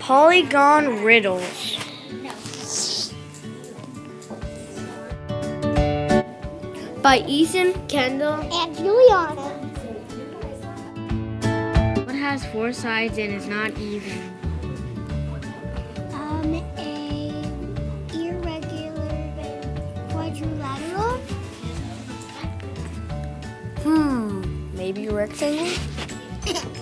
Polygon Riddles. By Ethan, Kendal, and Juliana. What has 4 sides and is not even? A irregular quadrilateral. Maybe a rectangle?